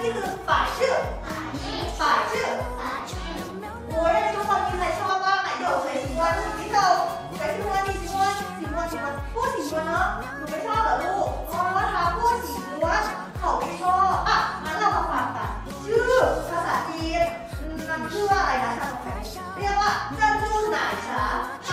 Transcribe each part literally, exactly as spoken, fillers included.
นี่คือฝ่ายชื่อฝ่ายชื่อโอ้ยทุกคนมีใครชอบบ้างไหนเดี๋ยวใส่สีวันสีเทาใส่สีวันสีวันสีวันสีวันพูดสีวันเนาะหนูไม่ชอบเหรอลูกอ๋อถ้าพูดสีวันเขาไม่ชอบอ่ะงั้นเรามาฟังกันชื่อภาษาจีนมันชื่อว่าอะไรนะชาโนแฟเรียกว่าเจ้าชื่อไหนชา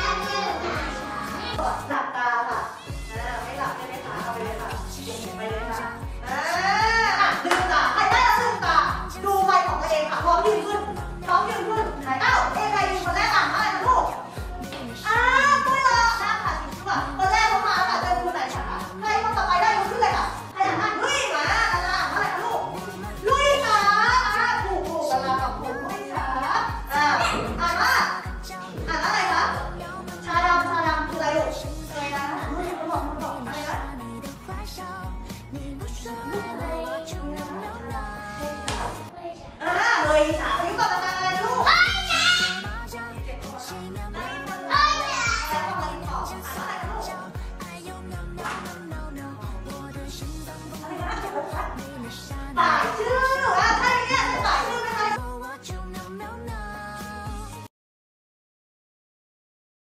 หลับตาค่ะไม่หลับใช่ไหมคะเอาไปเลยค่ะไปเลยค่ะอ่าลืมตาใครได้แล้วลืมตาดูใบของตัวเองค่ะพร้อมยืนขึ้นพร้อมยืนขึ้นไหนเอ้าเอใครยืนคนแรกอ่านว่าอะไรนะลูกอ้าวปุ้ยเหรอนั่งค่ะจริงๆว่าคนแรกเขามาค่ะเจอคุณไหนคะใครคนต่อไปได้ยกขึ้นเลยค่ะใครอ่านว่าลุยมาอะไรอ่านว่าอะไรคะลูกลุยขาอ่าถูกถูกกันละกับถูกลุยขาอ่าอ่านว่าอ่านว่าอะไรคะชาดำชาดำคืออะไรลูกอะไรนะลุยคุณบอกคุณบอกอะไรนะอ่าเลยชา